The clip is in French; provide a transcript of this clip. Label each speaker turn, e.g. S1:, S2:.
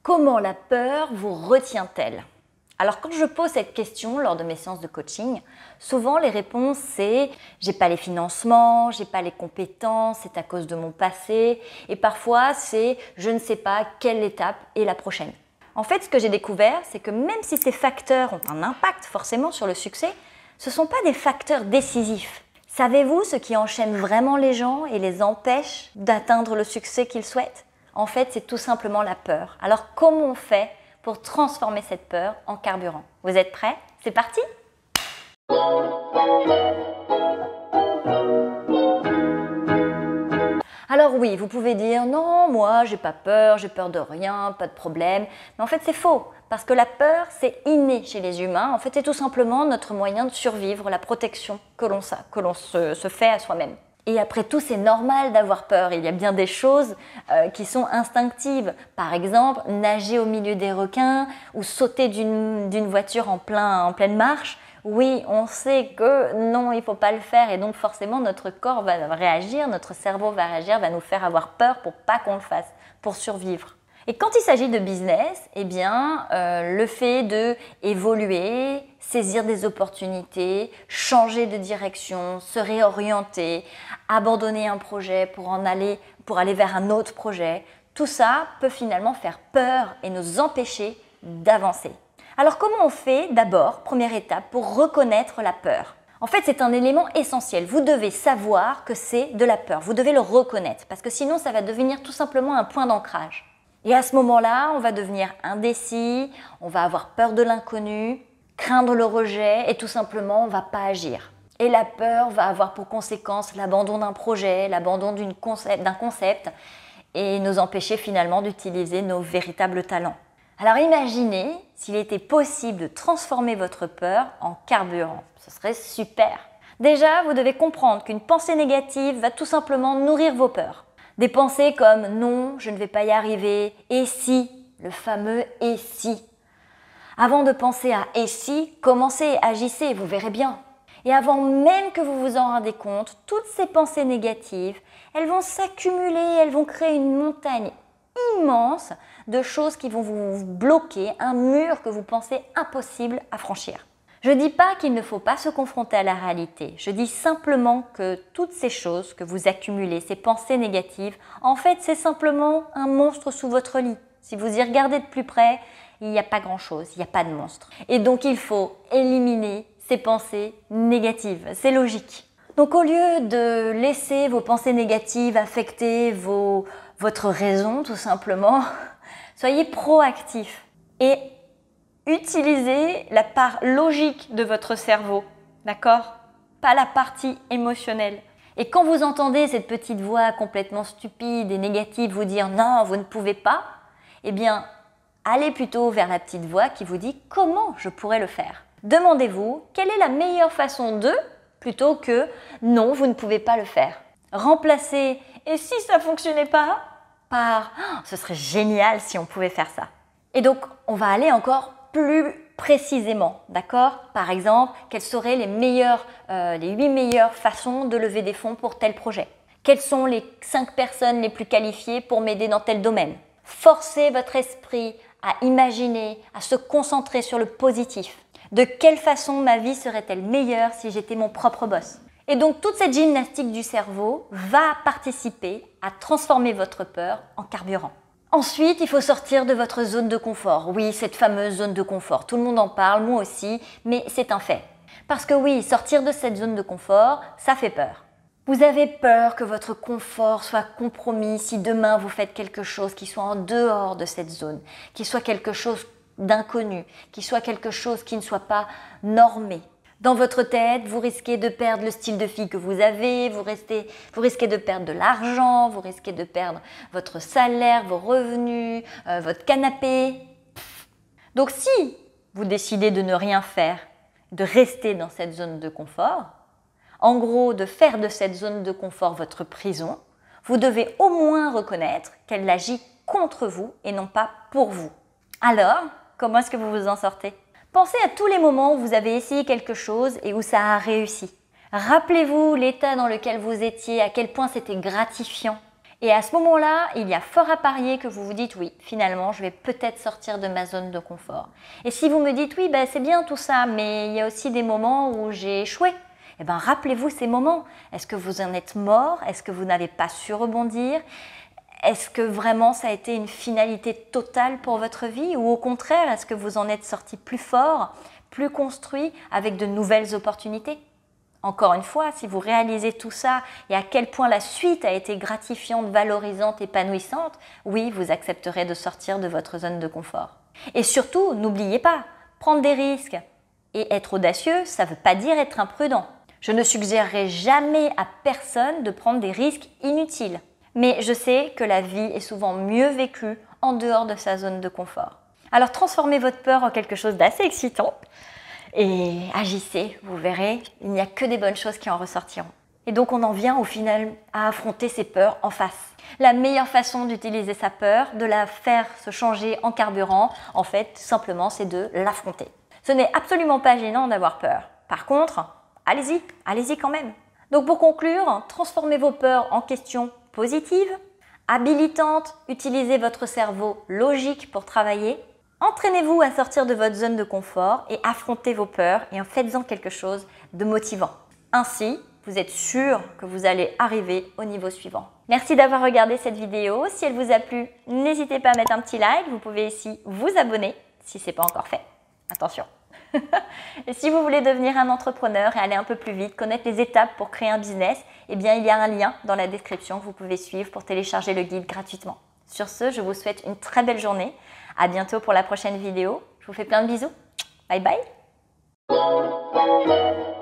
S1: Comment la peur vous retient-elle? Alors quand je pose cette question lors de mes séances de coaching, souvent les réponses c'est « j'ai pas les financements, j'ai pas les compétences, c'est à cause de mon passé » et parfois c'est « je ne sais pas quelle étape est la prochaine ». En fait, ce que j'ai découvert, c'est que même si ces facteurs ont un impact forcément sur le succès, ce ne sont pas des facteurs décisifs. Savez-vous ce qui enchaîne vraiment les gens et les empêche d'atteindre le succès qu'ils souhaitent? En fait, c'est tout simplement la peur. Alors comment on fait pour transformer cette peur en carburant? Vous êtes prêts? C'est parti! Alors oui, vous pouvez dire « non, moi j'ai pas peur, j'ai peur de rien, pas de problème ». Mais en fait c'est faux, parce que la peur c'est inné chez les humains. En fait c'est tout simplement notre moyen de survivre, la protection que l'on se fait à soi-même. Et après tout, c'est normal d'avoir peur. Il y a bien des choses qui sont instinctives. Par exemple, nager au milieu des requins ou sauter d'une voiture en pleine marche. Oui, on sait que non, il ne faut pas le faire et donc forcément notre corps va réagir, notre cerveau va réagir, va nous faire avoir peur pour pas qu'on le fasse, pour survivre. Et quand il s'agit de business, eh bien, le fait d'évoluer, saisir des opportunités, changer de direction, se réorienter, abandonner un projet pour aller vers un autre projet, tout ça peut finalement faire peur et nous empêcher d'avancer. Alors comment on fait d'abord, première étape, pour reconnaître la peur? En fait, c'est un élément essentiel. Vous devez savoir que c'est de la peur. Vous devez le reconnaître parce que sinon, ça va devenir tout simplement un point d'ancrage. Et à ce moment-là, on va devenir indécis, on va avoir peur de l'inconnu, craindre le rejet et tout simplement, on ne va pas agir. Et la peur va avoir pour conséquence l'abandon d'un projet, l'abandon d'un concept et nous empêcher finalement d'utiliser nos véritables talents. Alors imaginez s'il était possible de transformer votre peur en carburant. Ce serait super. Déjà, vous devez comprendre qu'une pensée négative va tout simplement nourrir vos peurs. Des pensées comme « non, je ne vais pas y arriver »,« et si », le fameux « et si ». Avant de penser à « et si », commencez et agissez, vous verrez bien. Et avant même que vous vous en rendez compte, toutes ces pensées négatives, elles vont s'accumuler, elles vont créer une montagne immense de choses qui vont vous bloquer, un mur que vous pensez impossible à franchir. Je ne dis pas qu'il ne faut pas se confronter à la réalité, je dis simplement que toutes ces choses que vous accumulez, ces pensées négatives, en fait c'est simplement un monstre sous votre lit. Si vous y regardez de plus près, il n'y a pas grand-chose, il n'y a pas de monstre. Et donc il faut éliminer ces pensées négatives, c'est logique. Donc au lieu de laisser vos pensées négatives affecter votre raison tout simplement, soyez proactif et utilisez la part logique de votre cerveau, d'accord? Pas la partie émotionnelle. Et quand vous entendez cette petite voix complètement stupide et négative vous dire « non, vous ne pouvez pas », eh bien, allez plutôt vers la petite voix qui vous dit « comment je pourrais le faire ?» Demandez-vous quelle est la meilleure façon de plutôt que « non, vous ne pouvez pas le faire ». Remplacez « et si ça ne fonctionnait pas ?» par oh, « ce serait génial si on pouvait faire ça ». Et donc, on va aller encore plus précisément, d'accord? Par exemple, quelles seraient les 8 meilleures façons de lever des fonds pour tel projet? Quelles sont les 5 personnes les plus qualifiées pour m'aider dans tel domaine? Forcez votre esprit à imaginer, à se concentrer sur le positif. De quelle façon ma vie serait-elle meilleure si j'étais mon propre boss? Et donc, toute cette gymnastique du cerveau va participer à transformer votre peur en carburant. Ensuite, il faut sortir de votre zone de confort. Oui, cette fameuse zone de confort. Tout le monde en parle, moi aussi, mais c'est un fait. Parce que oui, sortir de cette zone de confort, ça fait peur. Vous avez peur que votre confort soit compromis si demain vous faites quelque chose qui soit en dehors de cette zone, qui soit quelque chose d'inconnu, qui soit quelque chose qui ne soit pas normé. Dans votre tête, vous risquez de perdre le style de vie que vous avez, vous risquez de perdre de l'argent, vous risquez de perdre votre salaire, vos revenus, votre canapé. Donc si vous décidez de ne rien faire, de rester dans cette zone de confort, en gros de faire de cette zone de confort votre prison, vous devez au moins reconnaître qu'elle agit contre vous et non pas pour vous. Alors, comment est-ce que vous vous en sortez ? Pensez à tous les moments où vous avez essayé quelque chose et où ça a réussi. Rappelez-vous l'état dans lequel vous étiez, à quel point c'était gratifiant. Et à ce moment-là, il y a fort à parier que vous vous dites oui, finalement, je vais peut-être sortir de ma zone de confort. Et si vous me dites oui, c'est bien tout ça, mais il y a aussi des moments où j'ai échoué. Eh bien, rappelez-vous ces moments. Est-ce que vous en êtes mort? Est-ce que vous n'avez pas su rebondir? Est-ce que vraiment ça a été une finalité totale pour votre vie? Ou au contraire, est-ce que vous en êtes sorti plus fort, plus construit, avec de nouvelles opportunités? Encore une fois, si vous réalisez tout ça et à quel point la suite a été gratifiante, valorisante, épanouissante, oui, vous accepterez de sortir de votre zone de confort. Et surtout, n'oubliez pas, prendre des risques et être audacieux, ça ne veut pas dire être imprudent. Je ne suggérerai jamais à personne de prendre des risques inutiles. Mais je sais que la vie est souvent mieux vécue en dehors de sa zone de confort. Alors transformez votre peur en quelque chose d'assez excitant. Et agissez, vous verrez, il n'y a que des bonnes choses qui en ressortiront. Et donc on en vient au final à affronter ses peurs en face. La meilleure façon d'utiliser sa peur, de la faire se changer en carburant, en fait, simplement, c'est de l'affronter. Ce n'est absolument pas gênant d'avoir peur. Par contre, allez-y quand même. Donc pour conclure, transformez vos peurs en questions positives, habilitantes, utilisez votre cerveau logique pour travailler. Entraînez-vous à sortir de votre zone de confort et affrontez vos peurs et en faites-en quelque chose de motivant. Ainsi, vous êtes sûr que vous allez arriver au niveau suivant. Merci d'avoir regardé cette vidéo. Si elle vous a plu, n'hésitez pas à mettre un petit like. Vous pouvez ici vous abonner si ce n'est pas encore fait. Attention. Et si vous voulez devenir un entrepreneur et aller un peu plus vite, connaître les étapes pour créer un business, eh bien il y a un lien dans la description que vous pouvez suivre pour télécharger le guide gratuitement. Sur ce, je vous souhaite une très belle journée. À bientôt pour la prochaine vidéo. Je vous fais plein de bisous. Bye bye.